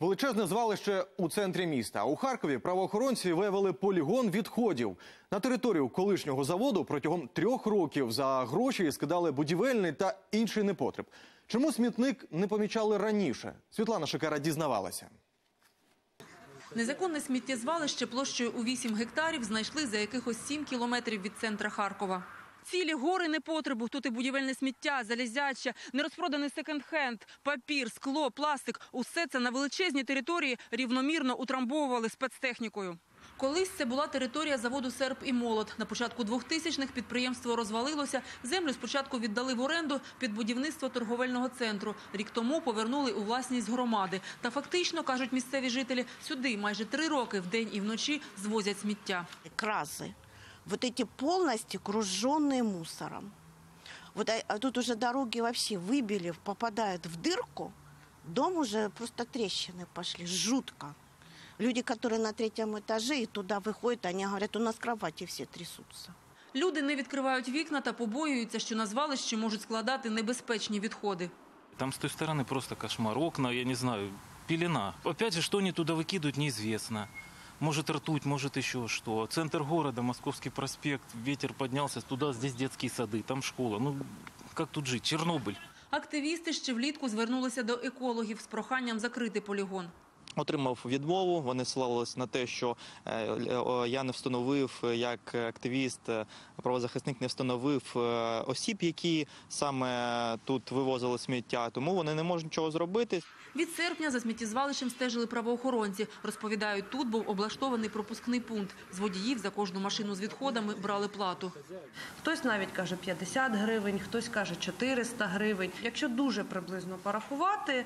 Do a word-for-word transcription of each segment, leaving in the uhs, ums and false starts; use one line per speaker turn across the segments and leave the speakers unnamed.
Величезне звалище у центрі міста. У Харкові правоохоронці виявили полігон відходів. На територію колишнього заводу протягом трьох років за гроші скидали будівельний та інший непотріб. Чому смітник не помічали раніше? Світлана Шикера дізнавалася.
Незаконне сміттєзвалище площею у вісім гектарів знайшли за якихось сім кілометрів від центра Харкова. Цілі гори непотребу, тут і будівельне сміття, залізяча, нерозпроданий секонд-хенд, папір, скло, пластик – усе це на величезній території рівномірно утрамбовували спецтехнікою. Колись це була територія заводу «Серп і молот». На початку двохтисячних підприємство розвалилося, землю спочатку віддали в оренду під будівництво торговельного центру. Рік тому повернули у власність громади. Та фактично, кажуть місцеві жителі, сюди майже три роки вдень і вночі звозять сміття.
Крази. Вот эти полностью окруженные мусором. Вот, а тут уже дороги вообще выбили, попадают в дырку. Дом уже просто трещины пошли, жутко. Люди, которые на третьем этаже и туда выходят, они говорят, у нас кровати все трясутся.
Люди не відкривають вікна та побоюються, що на звалищі можуть складати небезпечні відходи.
Там с той стороны просто кошмар. Окна, я не знаю, пелена. Опять же, что они туда выкидывают, неизвестно. Может ртуть, может еще что. Центр города, Московский проспект, ветер поднялся туда, здесь детские сады, там школа. Ну, как тут жить? Чернобыль.
Активісти ще влітку звернулися до екологів з проханням закрити полігон.
Отримав відмову, вони ссилалися на те, що я не встановив, як активіст, правозахисник не встановив осіб, які саме тут вивозили сміття, тому вони не можуть нічого зробити.
Від серпня за сміттєзвалищем стежили правоохоронці. Розповідають, тут був облаштований пропускний пункт. З водіїв за кожну машину з відходами брали плату.
Хтось навіть каже п'ятдесят гривень, хтось каже чотириста гривень. Якщо дуже приблизно порахувати,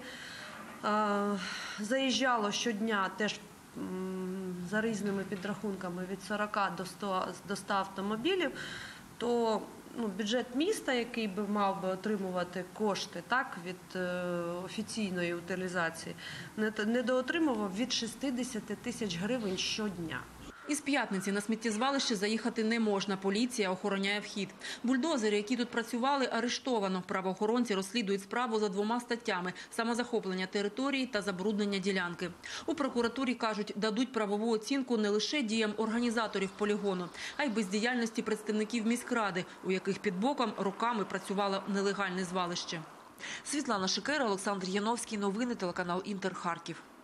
заїжджало щодня теж за різними підрахунками від сорока до ста автомобілів, то ну, бюджет міста, який би мав би отримувати кошти так, від е, офіційної утилізації, недоотримував від шістдесят тисяч гривень щодня.
Із п'ятниці на сміттєзвалище заїхати не можна. Поліція охороняє вхід. Бульдозери, які тут працювали, арештовано. Правоохоронці розслідують справу за двома статтями – самозахоплення території та забруднення ділянки. У прокуратурі кажуть, дадуть правову оцінку не лише діям організаторів полігону, а й бездіяльності представників міськради, у яких під боком роками працювало нелегальне звалище. Світлана Шикера, Олександр Яновський. Новини телеканал «Інтер» Харків.